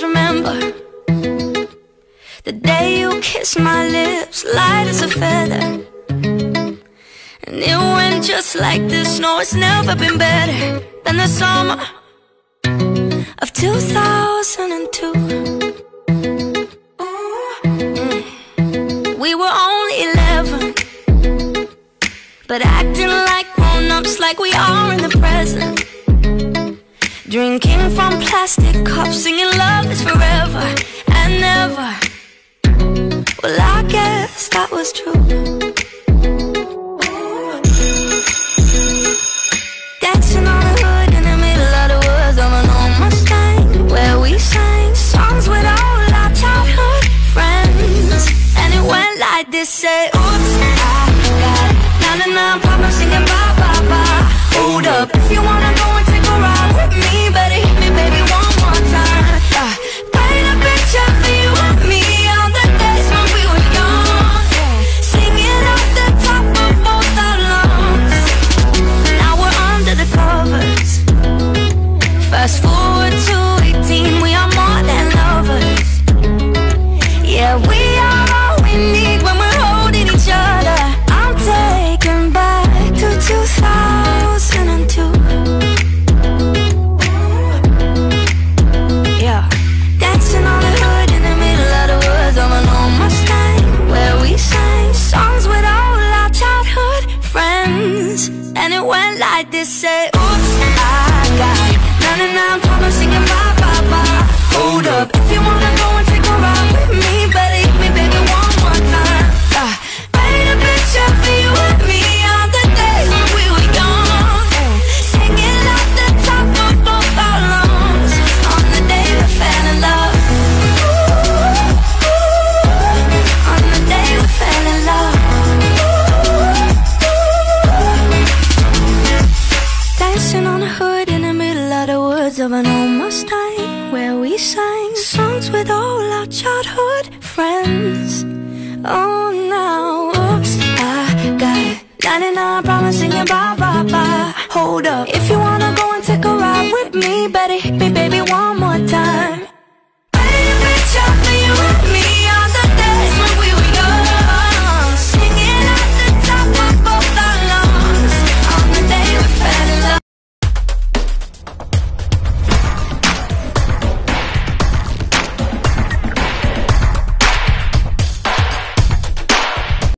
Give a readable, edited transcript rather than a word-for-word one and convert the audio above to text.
remember the day you kissed my lips, light as a feather. And it went just like this. No, it's never been better than the summer of 2002. We were only 11, but acting like grown-ups, like we are in the present. Drinking from plastic cups, singing love is forever and never. Well, I guess that was true. Dancing on the hood in the middle of the woods of an old Mustang, where we sang songs with all our childhood friends. And it went like this, say, oops, I got 99 problems singing bye, bye, bye. Hold up, if you wanna go and take a ride with me, better hit me, baby, one more time. Paint a picture for you and me on the days when we were young, singing off the top of both our lungs. Now we're under the covers. Fast forward to 18, we are more than lovers. Yeah, we are all we need when we're holding each other. I'm taken back to 2002. Yeah, dancing on the hood in the middle of the woods of an old Mustang, where we sang songs with all our childhood friends. And it went like this, say, oops, I got 99 problems singing bye, bye, bye. Hold up, if you wanna go and take a ride with me, better hit me, baby, one more time. Paint a picture for you and me on the days when we were young, singing off the top of both our lungs on the day we fell in love. On the day we fell in love. Dancing on the hood in the middle of the woods of an old Mustang, where we sang songs with all our childhood friends. Oh, now, oops, I got 99 problems singing bye, bye, bye. Hold up, if you wanna go and take a ride with me, better hit me, baby, one more time.